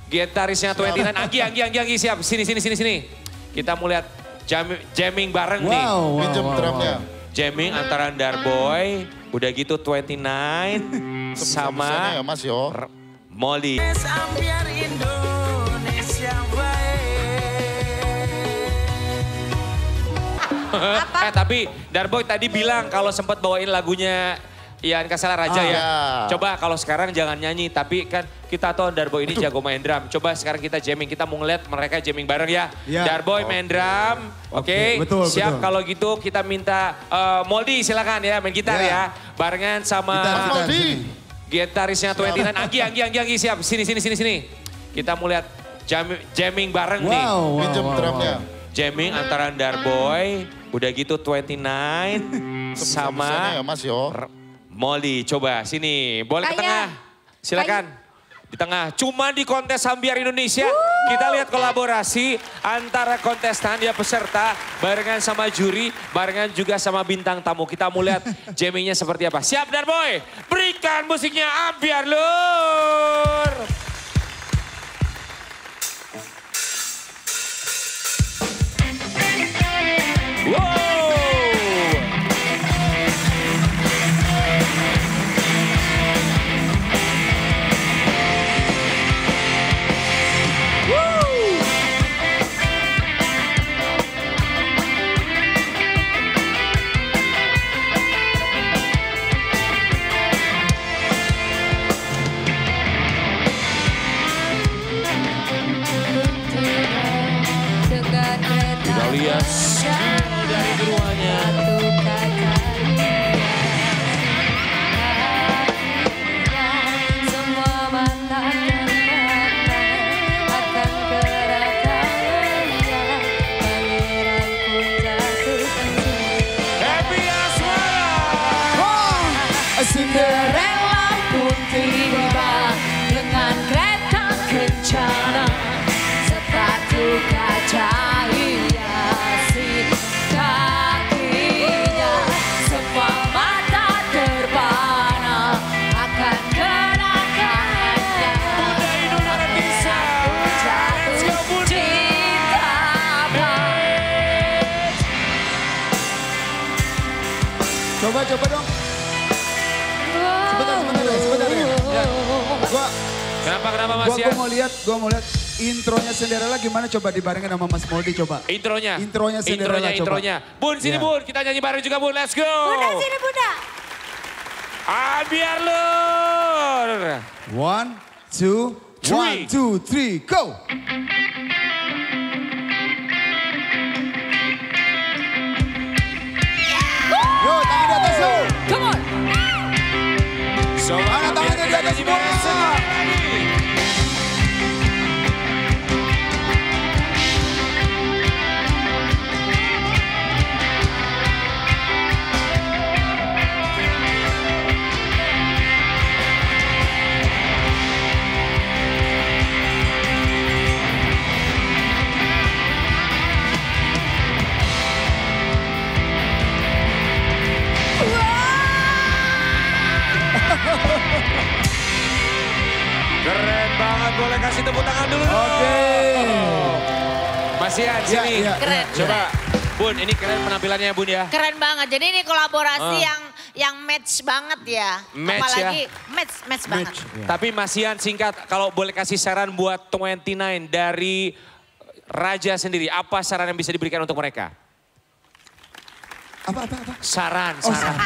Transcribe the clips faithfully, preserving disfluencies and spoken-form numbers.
Gitarisnya dua puluh sembilan, Anggi, Anggi, Anggi, Anggi, siap. Sini, sini, sini, sini. Kita mau lihat jam, jamming bareng wow, nih. Wow, Pinjam wow, drumnya. wow. Jamming antara Darboy, udah gitu dua puluh sembilan sama ya Mas yo. Molly. eh tapi Darboy tadi bilang kalau sempat bawain lagunya Ian Kasela Raja Ah, ya. ya. Coba kalau sekarang jangan nyanyi, tapi kan kita tahu Darboy ini jago main drum. Coba sekarang kita jamming, kita mau ngeliat mereka jamming bareng ya. Ya. Darboy main drum, oke. Oke, betul, Siap betul. kalau gitu kita minta uh, Moldy silakan ya main gitar Ya. ya. Barengan sama Gitar, gitar, Moldy. sini. gitarisnya dua puluh sembilan, Anggi, Anggi, Anggi, Anggi, siap. Sini, sini, sini, sini. Kita mau lihat jam, jamming bareng nih. Wow, wow, Pinjam wow, drumnya. wow. Jamming antara Darboy, udah gitu dua puluh sembilan sama ya Mas yo. Molly. Coba sini, boleh ke Kayak- tengah. Silakan. Di tengah, cuma di kontes Sambiar Indonesia kita lihat kolaborasi antara kontestan ya peserta barengan sama juri, barengan juga sama bintang tamu. Kita mau lihat jammingnya seperti apa. Siap Darboy? Berikan musiknya Ambiar Lur. Wow. Kita lihat dari keduanya. Happy Asmara. Cinderella pun tiba dengan kereta kencana, sepatu kaca hiasi kakinya, semua mata terpana akan kenakannya. Bunda Inul Maretisa. Let's go Bunda. Cinta Coba, coba dong. Sebentar, sebentar, deh, sebentar. deh. Ya. Gua, Kenapa, kenapa Mas gua, ya? gua mau lihat, gua mau lihat intronya Cinderella gimana coba dibarengin sama Mas Moldy coba. Intronya. Intronya Cinderella, Intronya, coba. intronya. Bun, sini Ya. Bun. Kita nyanyi bareng juga Bun. Let's go. Bunda sini Bunda. Ambiar Lur. One, two, Three. one, two, three, go. Yo, tangan di atas yo. Come on. Sobat Mana Ambiar, tangannya di kita atas nyanyi semua? bareng sebentar lagi. Keren banget, boleh kasih tepuk tangan dulu dong. Oke. Mas Ian, Ya, sini. ya, Keren. Coba, Bun, ini keren penampilannya Bun ya. Keren banget. Jadi ini kolaborasi Ah. yang yang match banget ya. Match Apalagi match match banget. Match. Ya. Tapi Mas Ian singkat, kalau boleh kasih saran buat dua puluh sembilan dari Raja sendiri, apa saran yang bisa diberikan untuk mereka? Apa, apa, apa? Saran, Oh, saran.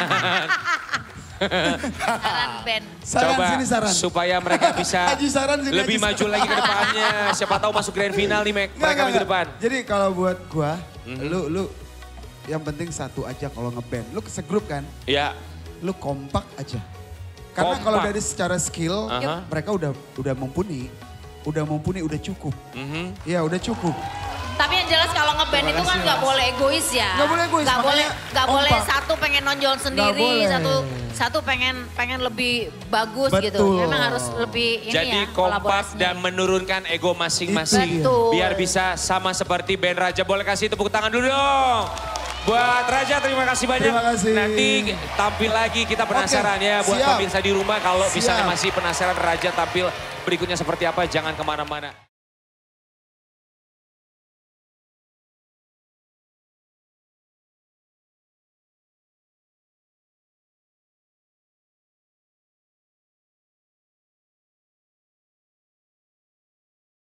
Saran band. Saran Coba sini saran. supaya mereka bisa Haji saran sini, lebih Haji maju saran. lagi ke depannya. Siapa tahu masuk grand final nih Mek, Nggak, mereka nggak, minggu nggak. depan. Jadi kalau buat gua, Mhm. lu, lu yang penting satu aja kalau ngeband. Lu segrup kan, Ya, lu kompak aja. Karena Kompak. kalau dari secara skill, Aha. mereka udah udah mumpuni. Udah mumpuni, udah cukup. mhm. Ya udah cukup. Tapi yang jelas kalau ngeband Terima itu kan kasih, nggak Mas. boleh egois ya. Nggak boleh egois, Nggak boleh, makanya nggak boleh kompak. satu pengen nonjol sendiri, boleh. satu satu pengen pengen lebih bagus gitu. Betul. Memang harus lebih ini Jadi ya kompak kolaborasinya. dan menurunkan ego masing-masing. Betul. Biar bisa sama seperti band Raja. Boleh kasih tepuk tangan dulu dong. Buat Raja terima kasih banyak. Terima kasih. Nanti tampil lagi kita penasaran Oke, ya buat siap. pemirsa di rumah kalau misalnya Siap. masih penasaran Raja tampil berikutnya seperti apa jangan kemana-mana.